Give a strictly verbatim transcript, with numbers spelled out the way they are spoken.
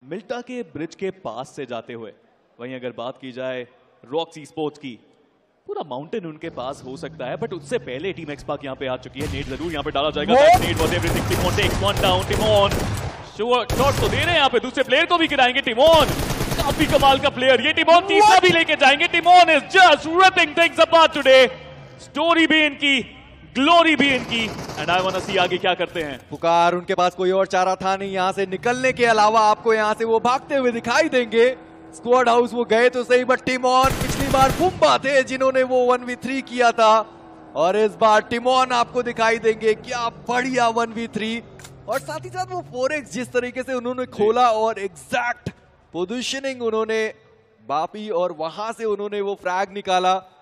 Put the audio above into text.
मिल्टा के ब्रिज के पास से जाते हुए, वहीं अगर बात की जाए रॉक्सी स्पोर्ट्स की, पूरा माउंटेन उनके पास हो सकता है, बट उससे पहले टीम एक्सपार्क यहाँ पे आ चुकी है। नेट जरूर यहाँ पे डाला जाएगा। Net was everything. Timon takes one down. Timon shot तो दे रहे हैं यहाँ पे, दूसरे प्लेयर को भी गिराएंगे। टिमोन काफी कमाल का प्लेयर, ये टिमोन तीसरा भी लेके जाएंगे। Timon is just ripping things apart today. Story भी इनकी, ग्लोरी भी इनकी, and I want to see आगे क्या करते हैं। पुकार, उनके पास कोई और चारा था नहीं यहाँ से निकलने के अलावा। आपको यहाँ से वो भागते हुए दिखाई देंगे। स्क्वाड हाउस वो गए तो सही, बट टिमोन पिछली बार बुम्बा थे जिन्होंने वो वन वी थ्री किया था, और इस बार टिमोन आपको दिखाई देंगे। क्या बढ़िया वन वी थ्री, और साथ ही साथ वो फोर एक्स जिस तरीके से उन्होंने खोला और एग्जैक्ट पोजिशनिंग उन्होंने बापी, और वहां से उन्होंने वो फ्रैग निकाला।